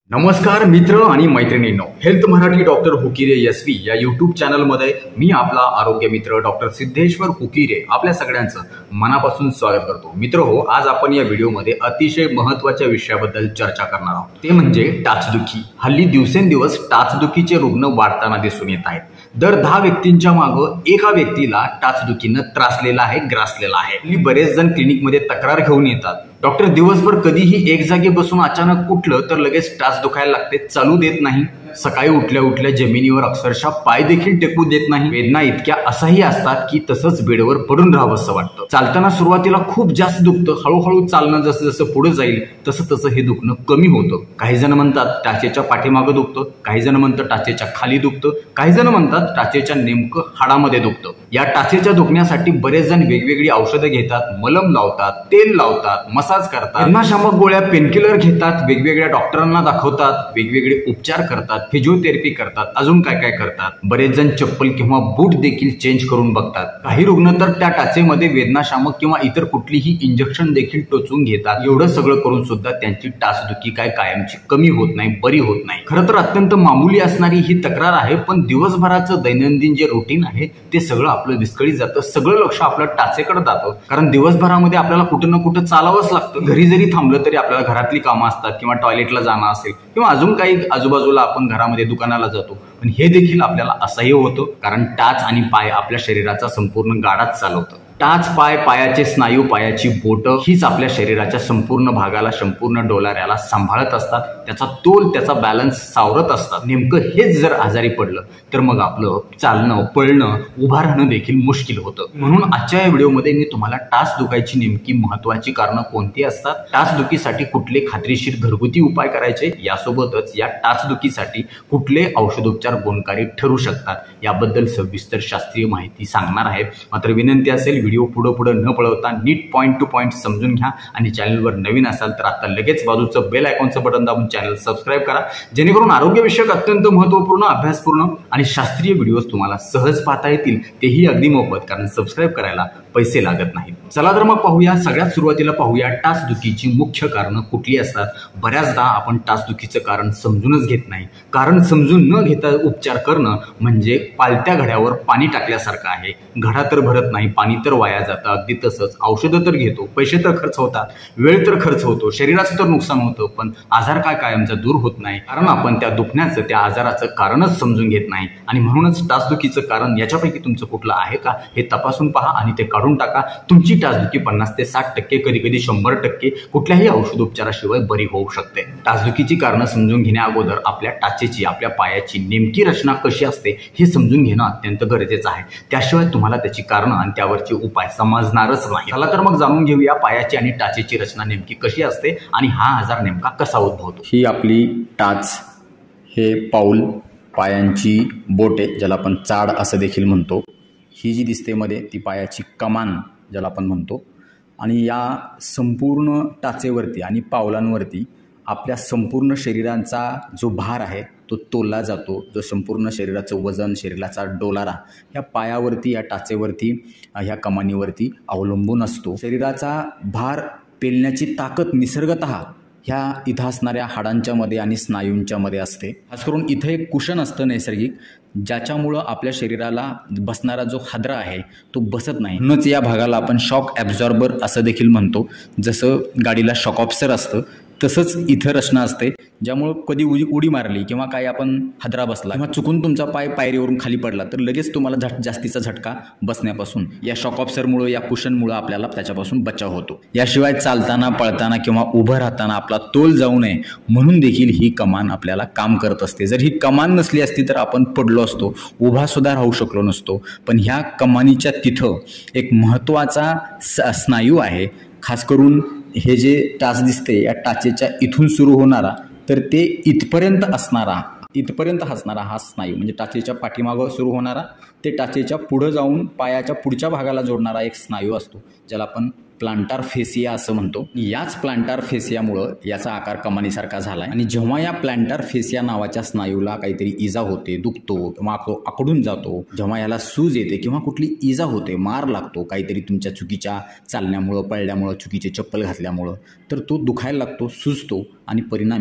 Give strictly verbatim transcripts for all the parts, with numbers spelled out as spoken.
नमस्कार मित्र आणि मैत्रिणींनो, health Marathi doctor Hukire SV या यूट्यूब चॅनलमध्ये मी आपला आरोग्य मित्र डॉक्टर सिद्धेश्वर हुकिरे आपल्या सगळ्यांचं मनापासून स्वागत करतो. मित्र हो, आज आपण या व्हिडिओमध्ये अतिशय महत्त्वाच्या विषयाबद्दल चर्चा करणार आहोत, ते म्हणजे टाचदुखी. हल्ली दिवसेंदिवस टाचदुखीचे रुग्ण वाढताना दिसून येत आहेत. दर दहा व्यक्तींच्या मागं एका व्यक्तीला टाचदुखीनं त्रासलेला आहे, ग्रासलेला आहे. बरेच जण क्लिनिकमध्ये तक्रार घेऊन येतात, डॉक्टर दिवसभर कधीही एक जागी बसून अचानक उठलं तर लगेच टाच दुखायला लागते, चालू देत नाही. सकाळी उठल्या उठल्या जमिनीवर अक्षरशः पाय देखील टेकू देत नाही. वेदना इतक्या असाही असतात की तसंच बेडवर पडून राहावंसं वाटतं. चालताना सुरुवातीला खूप जास्त दुखतं, हळूहळू चालणं जसं जसं पुढे जाईल तसं तसं हे दुखणं कमी होतं. काही जण म्हणतात टाचेच्या पाठीमागं दुखतं, काही जण म्हणतात टाचेच्या खाली दुखतं, काही जण म्हणतात टाचेच्या नेमकं हाडामध्ये दुखतं. या टाचेच्या दुखण्यासाठी बरेच जण वेगवेगळी औषधं घेतात, मलम लावतात, तेल लावतात, मसाज करतात, वेदनाशामक गोळ्या पेनकिलर घेतात, वेगवेगळ्या डॉक्टरांना दाखवतात, वेगवेगळे उपचार करतात, फिजिओथेरपी करतात, अजून काय काय करतात. बरेच जण चप्पल किंवा बूट देखील चेंज करून बघतात. काही रुग्ण तर त्या टाचेमध्ये वेदनाशामक किंवा इतर कुठलीही इंजेक्शन देखील टोचून घेतात. एवढं सगळं करून सुद्धा त्यांची टाचदुखी काय कायमची कमी होत नाही, बरी होत नाही. खरं तर अत्यंत मामूली असणारी ही तक्रार आहे, पण दिवसभराचं दैनंदिन जे रुटीन आहे ते सगळं आपलं विस्कळीत जातं. सगळं लक्ष आपलं टाचेकडे जातं, कारण दिवसभरामध्ये आपल्याला कुठं ना कुठं चालावंच लागतं. घरी जरी थांबलं तरी आपल्याला घरातली कामं असतात, किंवा टॉयलेटला जाणं असेल, किंवा अजून काही आजूबाजूला आपण घरामध्ये दुकानाला जातो. पण हे देखील आपल्याला असह्य होतं, कारण टाच आणि पाय आपल्या शरीराचा संपूर्ण गाडाच चालवतं. टाच पाय, पायाचे स्नायू, पायाची बोटं हीच आपल्या शरीराच्या संपूर्ण भागाला, संपूर्ण डोलाऱ्याला सांभाळत असतात. त्याचा तोल, त्याचा बॅलन्स सावरत असतात. नेमकं हेच जर आजारी पडलं तर मग आपलं चालणं, पळणं, उभा राहणं देखील मुश्किल होतं. म्हणून आजच्या या व्हिडिओमध्ये मी तुम्हाला टाच दुखायची नेमकी महत्वाची कारणं कोणती असतात, टाचदुखीसाठी कुठले खात्रीशीर घरगुती उपाय करायचे, यासोबतच या टाचदुखीसाठी कुठले औषधोपचार गुणकारी ठरू शकतात, याबद्दल सविस्तर शास्त्रीय माहिती सांगणार आहे. मात्र विनंती असेल, व्हिडिओ पुढे पुढे न पळवता नीट पॉईंट टू पॉईंट समजून घ्या. आणि चॅनलवर नवीन असाल तर आता लगेच बाजूचं बेल आयकॉनचं बटन दाबून चॅनल सबस्क्राईब करा, जेणेकरून आरोग्यविषयक अत्यंत महत्त्वपूर्ण, अभ्यासपूर्ण आणि शास्त्रीय व्हिडिओज तुम्हाला सहज पाहता येतील, तेही अगदी मोफत, कारण सबस्क्राईब करायला पैसे लागत नाहीत. चला तर मग पाहूया. सगळ्यात सुरुवातीला पाहूया टाचदुखीची मुख्य कारणं कुठली असतात. बऱ्याचदा आपण टाचदुखीचं कारण समजूनच घेत नाही. कारण समजून न घेता उपचार करणं म्हणजे पालत्या घड्यावर पाणी टाकल्यासारखं आहे. घडा तर भरत नाही, पाणी तर वाया जातं. अगदी तसंच औषधं तर घेतो, पैसे तर खर्च होतात, वेळ तर खर्च होतो, शरीराचं तर नुकसान होतं, पण आजार काय कायमचा दूर होत नाही, कारण आपण त्या दुखण्याचं, त्या आजाराचं कारणच समजून घेत नाही. आणि म्हणूनच टाचदुखीचं कारण याच्यापैकी तुमचं कुठलं आहे का हे तपासून पहा आणि ते काढून टाका. तुमची टाचदुखी पन्नास ते साठ टक्के, कधी कधी शंभर टक्के कुठल्याही औषधोपचाराशिवाय बरी होऊ शकते. टाचदुखीची कारणं समजून घेण्या अगोदर आपल्या टाचेची, आपल्या पायाची नेमकी रचना कशी असते हे समजून घेणं अत्यंत गरजेचं आहे. त्याशिवाय तुम्हाला त्याची कारणं आणि त्यावरचे उपाय समजणारच नाही. चला तर मग जाणून घेऊया पायाची आणि टाचेची रचना नेमकी कशी असते आणि हा आजार नेमका कसा उद्भवतो. ही आपली टाच, हे पाऊल, पायांची बोटे ज्याला आपण चाड असं देखील म्हणतो. ही जी दिसते मध्ये ती पायाची कमान ज्याला आपण म्हणतो. आणि या संपूर्ण टाचेवरती आणि पावलांवरती आपल्या संपूर्ण शरीराचा जो भार आहे तो तोलला जातो. जो संपूर्ण शरीराचं वजन, शरीराचा डोलारा ह्या पायावरती, या टाचेवरती, ह्या कमानीवरती अवलंबून असतो. शरीराचा भार पेलण्याची ताकद निसर्गतः ह्या इथं असणाऱ्या हाडांच्या मध्ये आणि स्नायूंच्या मध्ये असते. खास करून इथं एक कुशन असतं नैसर्गिक, ज्याच्यामुळं आपल्या शरीराला बसणारा जो हादरा आहे तो बसत नाही. म्हणूनच या भागाला आपण शॉक ॲब्झॉर्बर असं देखील म्हणतो. जसं गाडीला शॉक ऑब्झर्वर असतं तसंच इथं रचना असते, ज्यामुळं कधी उडी उडी मारली किंवा काही आपण हादरा बसला किंवा चुकून तुमचा पाय पायरीवरून खाली पडला तर लगेच तुम्हाला झट जास्तीचा झटका बसण्यापासून या शॉक ऑब्झर्वरमुळं, या कुशनमुळं आपल्याला त्याच्यापासून बचाव होतो. याशिवाय चालताना, पळताना किंवा उभं राहताना आपला तोल जाऊ नये म्हणून देखील ही कमान आपल्याला काम करत असते. जर ही कमान नसली असती तर आपण पडलो असतो, उभा सुद्धा राहू शकलो नसतो. पण ह्या कमानीच्या तिथं एक महत्त्वाचा स्नायू आहे. खास करून हे जे टाच दिसते या टाचेच्या इथून सुरू होणारा तर ते इथपर्यंत असणारा इथपर्यंत असणारा हा स्नायू म्हणजे टाचेच्या पाठीमागं सुरू होणारा ते टाचेच्या पुढं जाऊन पायाच्या पुढच्या भागाला जोडणारा एक स्नायू असतो, ज्याला आपण प्लांटार फेसिया असं म्हणतो. याच प्लांटार फेसियामुळं याचा आकार कमानीसारखा झाला आहे. आणि जेव्हा या प्लांटार फेसिया नावाच्या स्नायूला काहीतरी इजा होते, दुखतो किंवा आकडून जातो, जेव्हा याला सूज येते किंवा कुठली इजा होते, मार लागतो काहीतरी तुमच्या चुकीच्या चालण्यामुळं, पळल्यामुळं, चुकीचे चप्पल घातल्यामुळं, तर तो दुखायला लागतो, सुजतो आणि परिणामी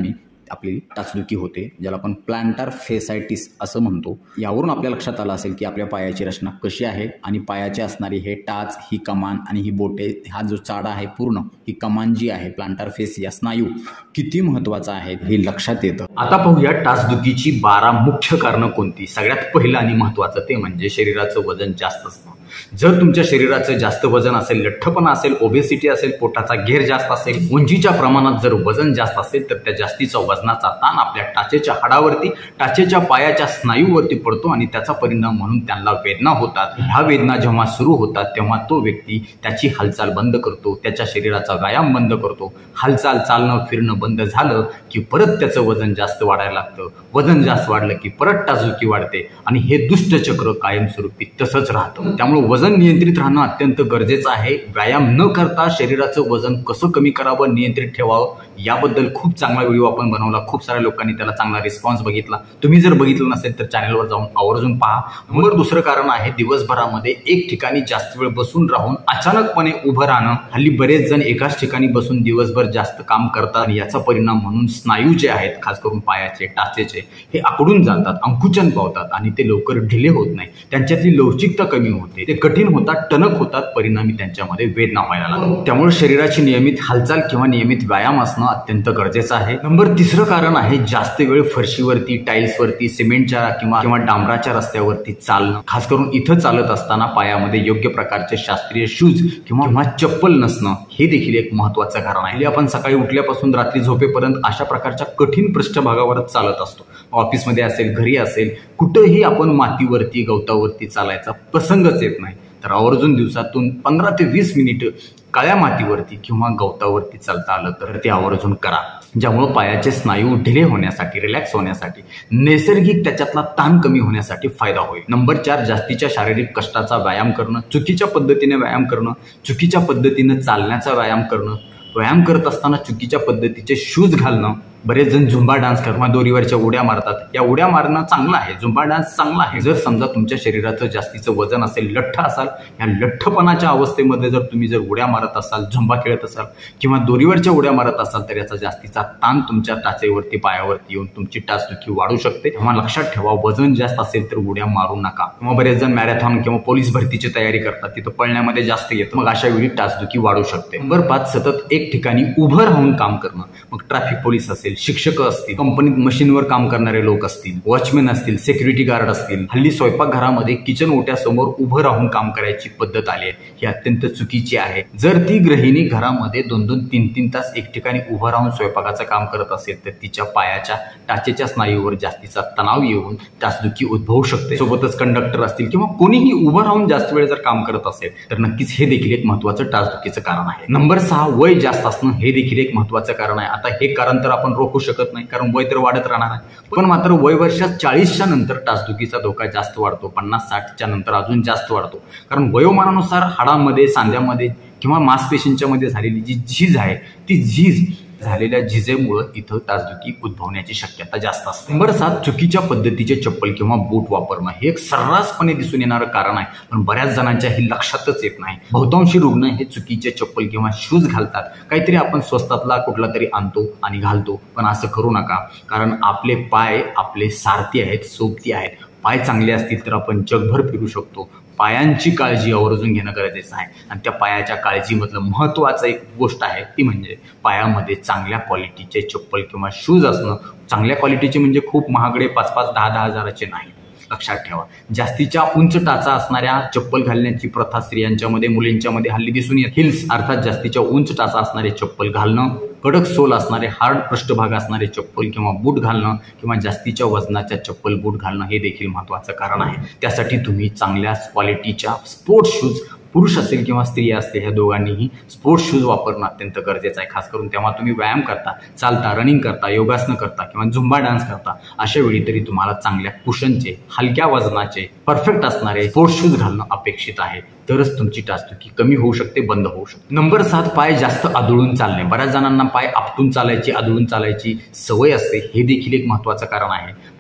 आपली टाचदुखी होते, ज्याला आपण प्लॅन्टार फेसायटिस असं म्हणतो. यावरून आपल्या लक्षात आलं असेल की आपल्या पायाची रचना कशी आहे आणि पायाचे असणारी हे टाच, ही कमान आणि ही बोटे, हा जो चाडा आहे पूर्ण, ही कमान जी आहे प्लांटार फेस या स्नायू किती महत्त्वाचा आहे हे लक्षात येतं. आता पाहूया टाचदुखीची बारा मुख्य कारणं कोणती. सगळ्यात पहिलं आणि महत्त्वाचं ते म्हणजे शरीराचं वजन जास्त असणं. जर तुमच्या शरीराचं जास्त वजन असेल, लठ्ठपणा असेल, ओबेसिटी असेल, पोटाचा घेर जास्त असेल, उंचीच्या प्रमाणात जर वजन जास्त असेल तर त्या जास्तीचा वजनाचा ताण आपल्या टाचेच्या हाडावरती, टाचेच्या पायाच्या स्नायूवरती पडतो आणि त्याचा परिणाम म्हणून त्यांना वेदना होतात. ह्या वेदना जेव्हा सुरू होतात तेव्हा तो व्यक्ती त्याची हालचाल बंद करतो, त्याच्या शरीराचा व्यायाम बंद करतो. हालचाल, चालणं फिरणं बंद झालं की परत त्याचं वजन जास्त वाढायला लागतं. वजन जास्त वाढलं की परत टाचदुखी वाढते आणि हे दुष्टचक्र कायमस्वरूपी तसंच राहतं. त्यामुळे वजन नियंत्रित राहणं अत्यंत गरजेचं आहे. व्यायाम न करता शरीराचं वजन कसं कमी करावं, नियंत्रित ठेवावं याबद्दल खूप चांगला व्हिडिओ आपण बनवला. खूप साऱ्या लोकांनी त्याला चांगला रिस्पॉन्स बघितला. तुम्ही जर बघितलं नसेल तर चॅनलवर जाऊन आवर्जून पहा. नंबर दुसरं कारण आहे दिवसभरामध्ये एक ठिकाणी जास्त वेळ बसून राहून अचानकपणे उभं राहणं. हल्ली बरेच जण एकाच ठिकाणी बसून दिवसभर जास्त काम करतात आणि याचा परिणाम म्हणून स्नायू जे आहेत, खास करून पायाचे, टाचेचे, हे आकडून जातात, अंकुचन पावतात आणि ते लवकर ढिले होत नाही. त्यांच्यातली लवचिकता कमी होते, ते कठीण होतात, टणक होतात, परिणामी त्यांच्यामध्ये वेदना व्हायला लागतात. त्यामुळे शरीराची नियमित हालचाल किंवा नियमित व्यायाम असणं अत्यंत गरजेचं आहे. नंबर तिसरं कारण आहे जास्त वेळ फरशीवरती, टाईल्सवरती, सिमेंटच्या किंवा किंवा डांबराच्या रस्त्यावरती चालणं. खास करून इथं चालत असताना पायामध्ये योग्य प्रकारचे शास्त्रीय शूज किंवा चप्पल नसणं हे देखील एक महत्वाचं कारण आहे. आपण सकाळी उठल्यापासून रात्री झोपेपर्यंत अशा प्रकारच्या कठीण पृष्ठभागावरच चालत असतो. ऑफिसमध्ये असेल, घरी असेल, कुठंही आपण मातीवरती, गवतावरती चालायचा प्रसंगच येत नाही. तर आवर्जून दिवसातून पंधरा ते वीस मिनिट काळ्या मातीवरती किंवा गवतावरती चालता आलं तर ते आवर्जून करा, ज्यामुळे पायाचे स्नायू ढिले होण्यासाठी, रिलॅक्स होण्यासाठी, नैसर्गिक त्याच्यातला ताण कमी होण्यासाठी फायदा होईल. नंबर चार, जास्तीच्या शारीरिक कष्टाचा व्यायाम करणं. चुकीच्या पद्धतीने व्यायाम करणं, चुकीच्या पद्धतीने चालण्याचा व्यायाम करणं, व्यायाम करत असताना चुकीच्या पद्धतीचे शूज घालणं. बरेच जण झुंबा डान्स किंवा दोरीवरच्या उड्या मारतात. या उड्या मारणं चांगलं आहे, झुंबा डान्स चांगला आहे. जर समजा तुमच्या शरीराचं जास्तीचं वजन असेल, लठ्ठ असाल, या लठ्ठपणाच्या अवस्थेमध्ये जर तुम्ही जर उड्या मारत असाल, झुंबा खेळत असाल किंवा दोरीवरच्या उड्या मारत असाल तर याचा जास्तीचा ताण तुमच्या टाचेवरती, पायावरती येऊन तुमची टाचदुखी वाढू शकते. तेव्हा लक्षात ठेवा, वजन जास्त असेल तर उड्या मारू नका. किंवा बरेच जण मॅरेथॉन किंवा पोलीस भरतीची तयारी करतात, तिथं पळण्यामध्ये जास्त येतं, मग अशा वेळी टाचदुखी वाढू शकते. नंबर पाच, सतत एक ठिकाणी उभं राहून काम करणं. मग ट्रॅफिक पोलीस असेल, शिक्षक असतील, कंपनीत मशीनवर काम करणारे लोक असतील, वॉचमॅन असतील, सिक्युरिटी गार्ड असतील, हल्ली स्वयंपाकघरामध्ये किचन ओट्यासमोर उभं राहून काम करायची पद्धत आली आहे. ही अत्यंत चुकीची आहे. जर ती गृहिणी घरामध्ये दोन दोन तीन तीन तास एक ठिकाणी उभं राहून स्वयंपाकाचं काम करत असेल तर तिच्या पायाच्या, टाचेच्या स्नायूवर जास्तीचा तणाव येऊन टाचदुखी उद्भवू शकते. सोबतच कंडक्टर असतील किंवा कोणीही उभं राहून जास्त वेळ जर काम करत असेल तर नक्कीच हे देखील एक महत्वाचं टाचदुखीचं कारण आहे. नंबर सहा, वय जास्त असणं हे देखील एक महत्वाचं कारण आहे. आता हे कारण तर आपण रोखू शकत नाही, कारण वय तर वाढत राहणार आहे. पण मात्र वय वर्षात चाळीसच्या नंतर टाचदुखीचा धोका जास्त वाढतो. पन्नास साठच्या नंतर अजून जास्त वाढतो. कारण वयोमानानुसार हाडामध्ये, सांध्यामध्ये किंवा मांसपेशींच्या मध्ये झालेली जी झीज आहे, ती झीज झालेल्या झिजेमुळे इथं टाचदुखी उद्भवण्याची शक्यता जास्त असते. नंबर सात, चुकीच्या पद्धतीचे चप्पल किंवा बूट वापरणं हे एक सर्रासपणे दिसून येणारं कारण आहे, पण बऱ्याच जणांच्या हे लक्षातच येत नाही. बहुतांशी रुग्ण हे चुकीचे चप्पल किंवा शूज घालतात. काहीतरी आपण स्वस्तातला कुठला तरी आणतो आणि घालतो, पण असं करू नका. कारण आपले पाय आपले सारथी आहेत, सोबती आहेत. पाय चांगले असतील तर आपण जगभर फिरू शकतो. पायांची काळजी आवर्जून घेणं गरजेचं आहे. आणि त्या पायाच्या काळजीमधलं महत्त्वाचं एक गोष्ट आहे ती म्हणजे पायामध्ये चांगल्या क्वालिटीचे चप्पल किंवा शूज असणं. चांगल्या क्वालिटीचे म्हणजे खूप महागडे, पाच पाच दहा दहा हजाराचे नाही. लक्षात ठेवा, जास्तीच्या उंच टाचा असणाऱ्या चप्पल घालण्याची प्रथा स्त्रियांच्यामध्ये, मुलींच्यामध्ये हल्ली दिसून येते. हिल्स अर्थात जास्तीच्या उंच टाचा असणारे चप्पल घालणं, कडक सोल असणारे, हार्ड पृष्ठभाग असणारे चप्पल किंवा बूट घालणं किंवा जास्तीच्या वजनाच्या चप्पल, बूट घालणं हे देखील महत्त्वाचं कारण आहे. त्यासाठी तुम्ही चांगल्या क्वालिटीच्या स्पोर्ट्स शूज, पुरुष असेल किंवा स्त्री असते, ह्या दोघांनीही स्पोर्ट्स शूज वापरणं अत्यंत गरजेचं आहे. खास करून तेव्हा तुम्ही व्यायाम करता, चालता, रनिंग करता, योगासनं करता किंवा झुंबा डान्स करता, अशा वेळी तरी तुम्हाला चांगल्या कुशनचे, हलक्या वजनाचे, परफेक्ट असणारे स्पोर्ट्स शूज घालणं अपेक्षित आहे. तरच तुमची टाचदुखी कमी होऊ शकते, बंद होऊ शकते. नंबर सात, पाय जास्त आदळून चालणे. बऱ्याच जणांना पाय आपटून चालायची, आदळून चालायची सवय असते. हे देखील एक महत्त्वाचं कारण आहे.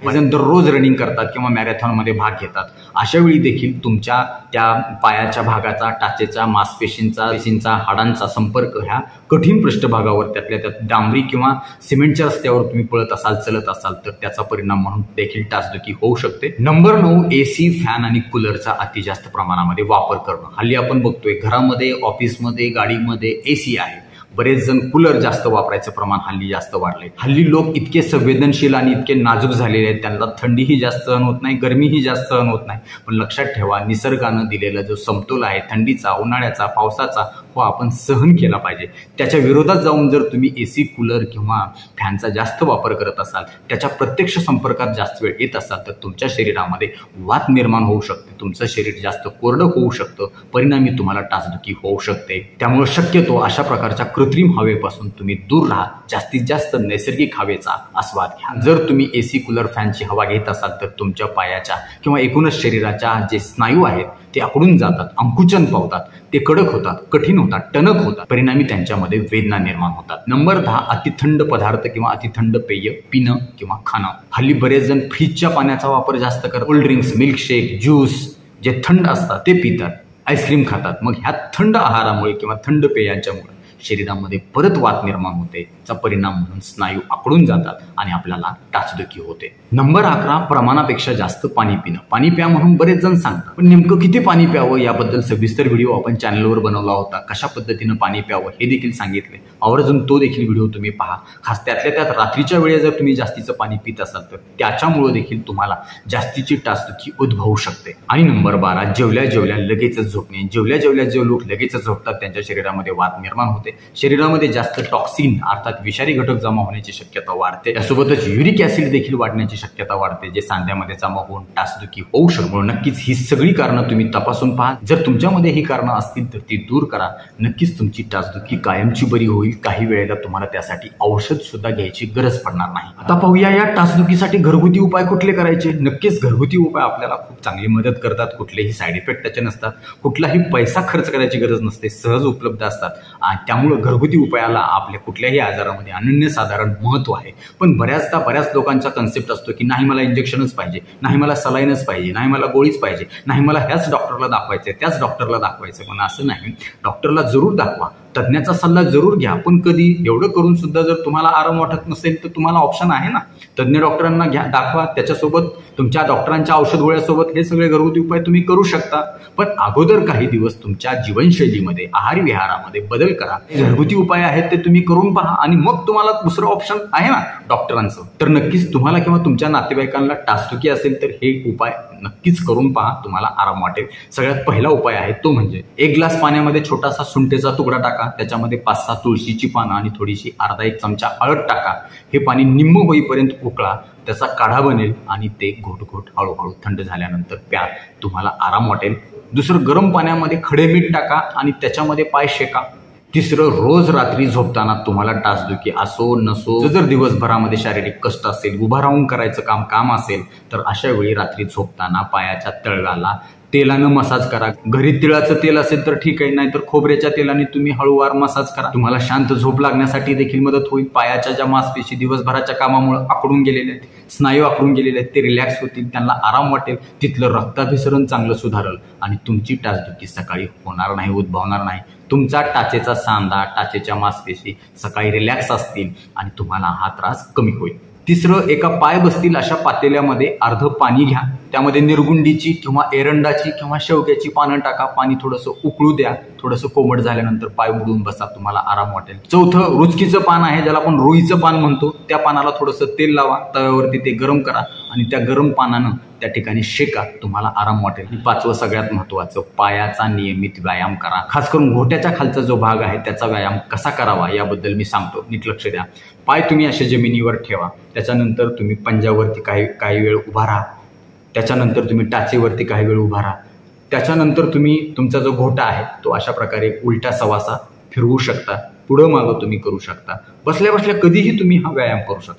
वजन दररोज रनिंग करतात किंवा मॅरेथॉनमध्ये भाग घेतात, अशा वेळी देखील तुमच्या त्या पायाच्या भागाचा, टाचेचा, मांसपेशींचा, पेशींचा, हाडांचा संपर्क ह्या कठीण पृष्ठभागावर, त्यातल्या त्यात डांबरी किंवा सिमेंटच्या रस्त्यावर तुम्ही पळत असाल, चलत असाल तर त्याचा परिणाम म्हणून देखील टाचदुखी होऊ शकते. नंबर नऊ, एसी, फॅन आणि कूलरचा अति जास्त प्रमाणामध्ये वापर करणं. हल्ली आपण बघतोय घरामध्ये, ऑफिसमध्ये, गाडीमध्ये एसी आहे. बरेच जण कूलर जास्त वापरायचं प्रमाण हल्ली जास्त वाढलंय. हल्ली लोक इतके संवेदनशील आणि इतके नाजूक झालेले आहेत, त्यांना थंडीही जास्त सहन होत नाही, गरमीही जास्त सहन होत नाही. पण लक्षात ठेवा, निसर्गानं दिलेला जो समतोल आहे थंडीचा, उन्हाळ्याचा, पावसाचा, हो आपण सहन केला पाहिजे. त्याच्या विरोधात जाऊन जर तुम्ही एसी, कूलर किंवा फॅनचा जास्त वापर करत असाल, त्याच्या प्रत्यक्ष संपर्कात जास्त वेळ येत असाल तर तुमच्या शरीरामध्ये वात निर्माण होऊ शकते, तुमचं शरीर जास्त कोरडं होऊ शकतं, परिणामी तुम्हाला टाचदुखी होऊ शकते. त्यामुळे शक्यतो अशा प्रकारच्या कृत्रिम हवेपासून तुम्ही दूर राहा, जास्तीत जास्त नैसर्गिक हवेचा आस्वाद घ्या. जर तुम्ही एसी, कूलर, फॅनची हवा घेत असाल तर तुमच्या पायाच्या किंवा एकूणच शरीराच्या जे स्नायू आहेत ते आखडून जातात, अंकुचन पावतात, ते कडक होतात, कठीण होतात, टणक होतात, परिणामी त्यांच्यामध्ये वेदना निर्माण होतात. नंबर दहा, अतिथंड पदार्थ किंवा अतिथंड पेय पिणं किंवा खाणं. हल्ली बरेच जण फ्रीजच्या पाण्याचा वापर जास्त करतात. कोल्ड ड्रिंक्स, मिल्कशेक, ज्यूस जे थंड असतात ते पितात, आईस्क्रीम खातात. मग ह्या थंड आहारामुळे किंवा थंड पेयांच्यामुळे शरीरामध्ये परत वात निर्माण होते, चा परिणाम म्हणून स्नायू आखडून जातात आणि आपल्याला टाचदुखी होते. नंबर अकरा, प्रमाणापेक्षा जास्त पाणी पिणं. पाणी प्या म्हणून बरेच जण सांगतात, पण नेमकं किती पाणी प्यावं याबद्दल सविस्तर व्हिडिओ आपण चॅनलवर बनवला होता. कशा पद्धतीनं पाणी प्यावं हे देखील सांगितले, आवर्जून तो देखील व्हिडिओ तुम्ही पहा. खास त्यातल्या त्यात रात्रीच्या वेळेस जर तुम्ही जास्तीचं पाणी पित असाल तर त्याच्यामुळे देखील तुम्हाला जास्तीची टाचदुखी उद्भवू शकते. आणि नंबर बारा, जेवल्या जेवल्या लगेचच झोपणे. जेवल्या जेवल्या जे लोक लगेचच झोपतात त्यांच्या शरीरामध्ये वात निर्माण होते, शरीरामध्ये जास्त टॉक्सिन अर्थात विषारी घटक जमा होण्याची शक्यता वाढते. यासोबतच युरिक ऍसिड देखील वाढण्याची शक्यता वाढते, जे सांध्यामध्ये जमा होऊन टाचदुखी होऊ शकते. नक्कीच ही सगळी कारणं तुम्ही तपासून पहा. जर तुमच्यामध्ये ही कारणं असतील तर ती दूर करा. नक्कीच तुमची टाचदुखी कायमची बरी होईल. काही वेळेला तुम्हाला त्यासाठी औषध सुद्धा घ्यायची गरज पडणार नाही. आता पाहूया या टाचदुखीसाठी घरगुती उपाय कुठले करायचे. नक्कीच घरगुती उपाय आपल्याला खूप चांगली मदत करतात. कुठलेही साईड इफेक्ट त्याचे नसतात, कुठलाही पैसा खर्च करायची गरज नसते, सहज उपलब्ध असतात. आणि त्यामुळे घरगुती उपायाला आपल्या कुठल्याही आजारामध्ये अनन्यसाधारण महत्व आहे. पण बऱ्याचदा बऱ्याच लोकांचा कन्सेप्ट असतो की नाही मला इंजेक्शनच पाहिजे, नाही मला सलाईनच पाहिजे, नाही मला गोळीच पाहिजे, नाही मला ह्याच डॉक्टरला दाखवायचं, त्याच डॉक्टरला दाखवायचं. पण असं नाही, डॉक्टरला जरूर दाखवा, तज्ज्ञाचा सल्ला जरूर घ्या. पण कधी एवढं करून सुद्धा जर तुम्हाला आराम वाटत नसेल तर तुम्हाला ऑप्शन आहे ना, तज्ज्ञ डॉक्टरांना घ्या, दाखवा. त्याच्यासोबत तुमच्या डॉक्टरांच्या औषध गोळ्यासोबत हे सगळे घरगुती उपाय तुम्ही करू शकता. पण अगोदर काही दिवस तुमच्या जीवनशैलीमध्ये, आहार विहारामध्ये बदल करा. घरगुती उपाय आहेत ते तुम्ही करून पहा आणि मग तुम्हाला दुसरं ऑप्शन आहे ना डॉक्टरांचं, तर नक्कीच तुम्हाला किंवा तुमच्या नातेवाईकांना टाचदुखी असेल तर हे उपाय नक्कीच करून पहा, तुम्हाला आराम वाटेल. सगळ्यात पहिला उपाय आहे तो म्हणजे एक ग्लास पाण्यामध्ये छोटासा सुंठेचा तुकडा टाका, त्याच्यामध्ये पाच सहा तुळशीची पानं आणि थोडीशी अर्धा एक चमचा हळद टाका. हे पाणी निम्म होईपर्यंत उकळा, त्याचा काढा बनेल आणि ते घोट घोट हळूहळू थंड झाल्यानंतर प्या, तुम्हाला आराम वाटेल. दुसरं, गरम पाण्यामध्ये खडे मीठ टाका आणि त्याच्यामध्ये पाय शेका. तिसरं, रोज रात्री झोपताना तुम्हाला टाचदुखी असो नसो, जर दिवसभरामध्ये शारीरिक कष्ट असेल, उभा राहून करायचं काम काम असेल तर अशा वेळी रात्री झोपताना पायाच्या तळव्याला तेलानं मसाज करा. घरी तिळाचं तेल असेल तर ठीक आहे, नाहीतर खोबऱ्याच्या तेलाने तुम्ही हळूवार मसाज करा. तुम्हाला शांत झोप लागण्यासाठी देखील मदत होईल. पायाच्या ज्या मांसपेशी दिवसभराच्या कामामुळे आखडून गेलेल्या आहेत, स्नायू आखडून गेलेले आहेत, ते रिलॅक्स होतील, त्यांना आराम वाटेल, तिथलं रक्ताभिसरण चांगलं सुधारेल आणि तुमची टाचदुखी सकाळी होणार नाही, उद्भवणार नाही. तुमचा टाचेचा सांधा, टाचेच्या मांसपेशी सकाळी रिलॅक्स असतील आणि तुम्हाला हा त्रास कमी होईल. तिसरं, एका पाय बसतील अशा पातेल्यामध्ये अर्ध पाणी घ्या, त्यामध्ये निरगुंडीची किंवा एरंडाची किंवा शेवग्याची पानं टाका. पाणी थोडंसं उकळू द्या, थोडंसं कोमट झाल्यानंतर पाय बुडून बसा, तुम्हाला आराम वाटेल. चौथं, रुचकीचं पान आहे ज्याला आपण रुईचं पान म्हणतो, त्या पानाला थोडंसं तेल लावा, तव्यावरती ते गरम करा आणि त्या गरम पानानं त्या ठिकाणी शेका, तुम्हाला आराम वाटेल. पाचवं, सगळ्यात महत्त्वाचं, पायाचा नियमित व्यायाम करा. खास करून घोट्याच्या खालचा जो भाग आहे त्याचा व्यायाम कसा करावा याबद्दल मी सांगतो, नीट लक्ष द्या. पाय तुम्ही अशा जमिनीवर ठेवा, त्याच्यानंतर तुम्ही पंजावरती काही काही वेळ उभा राहा, त्याच्यानंतर तुम्ही टाचेवरती काही वेळ उभा राहा, त्याच्यानंतर तुम्ही तुमचा जो घोटा आहे तो अशा प्रकारे उलटा सवासा फिरवू शकता, पुढं मागं तुम्ही करू शकता. बसल्या बसल्या कधीही तुम्ही हा व्यायाम करू शकता.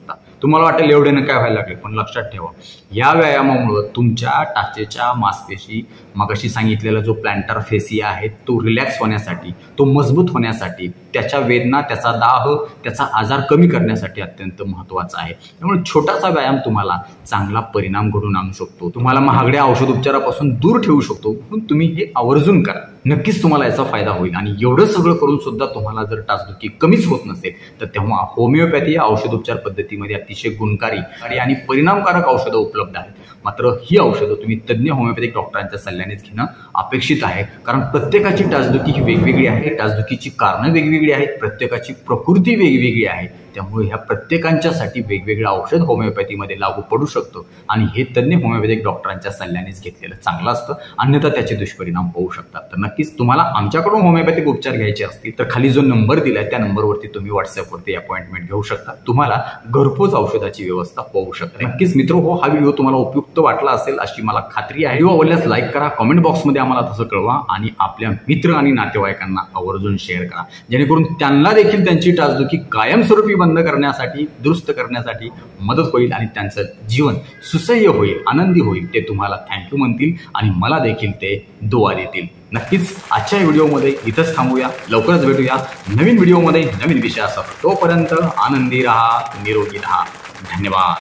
तुम्हाला वाटेल एवढ्यानं काय व्हायला लागले, पण लक्षात ठेवा या व्यायामामुळे तुमच्या टाचेच्या मांसपेशी, मगाशी सांगितलेला जो प्लॅन्टर फेसिया आहे तो रिलॅक्स होण्यासाठी, तो मजबूत होण्यासाठी, त्याच्या वेदना, त्याचा दाह, त्याचा आजार कमी करण्यासाठी अत्यंत महत्त्वाचा आहे. त्यामुळे छोटासा व्यायाम तुम्हाला चांगला परिणाम घडून आणू शकतो, तुम्हाला महागड्या औषध उपचारापासून दूर ठेवू शकतो. म्हणून तुम्ही हे आवर्जून करा, नक्कीच तुम्हाला याचा फायदा होईल. आणि एवढं सगळं करून सुद्धा तुम्हाला जर टाचदुखी कमीच होत नसेल तर तेव्हा होमिओपॅथी या औषधोपचार पद्धतीमध्ये अतिशय गुणकारी आणि परिणामकारक औषधं उपलब्ध आहेत. मात्र ही औषधं तुम्ही तज्ज्ञ होमिओपॅथिक डॉक्टरांच्या सल्ल्यानेच घेणं अपेक्षित आहे, कारण प्रत्येकाची टाचदुखी ही वेगवेगळी आहे, टाचदुखीची कारणं वेगवेगळी आहेत, प्रत्येकाची प्रकृती वेगवेगळी आहे. त्यामुळे ह्या प्रत्येकांच्यासाठी वेगवेगळं औषध होमिओपॅथीमध्ये लागू पडू शकतं आणि हे तज्ज्ञ होमिओपॅथिक डॉक्टरांच्या सल्ल्यानेच घेतलेलं चांगलं असतं, अन्यथा त्याचे दुष्परिणाम होऊ शकतात. तर नक्कीच तुम्हाला आमच्याकडून होमिओपॅथिक उपचार घ्यायचे असतील तर खाली जो नंबर दिलाय त्या नंबरवरती तुम्ही व्हॉट्सअपवरती अपॉइंटमेंट घेऊ शकता, तुम्हाला घरपोच औषधाची व्यवस्था होऊ शकते. नक्कीच मित्र हो, हा व्हिडिओ तुम्हाला उपयुक्त वाटला असेल अशी मला खात्री आहे. व्हिडिओ आवडल्यास लाईक करा, कमेंट बॉक्समध्ये आम्हाला तसं कळवा आणि आपल्या मित्र आणि नातेवाईकांना आवर्जून शेअर करा, जेणेकरून त्यांना देखील त्यांची टाचदुखी कायमस्वरूपी बंद करण्यासाठी, दुरुस्त करण्यासाठी मदत होईल आणि त्यांचं जीवन सुसह्य होईल, आनंदी होईल. ते तुम्हाला थँक्यू म्हणतील आणि मला देखील ते दुआ देतील. नक्कीच आजच्या व्हिडिओमध्ये इथंच थांबूया, लवकरच भेटूया नवीन व्हिडिओमध्ये नवीन विषयासह. तोपर्यंत आनंदी राहा, निरोगी राहा. धन्यवाद.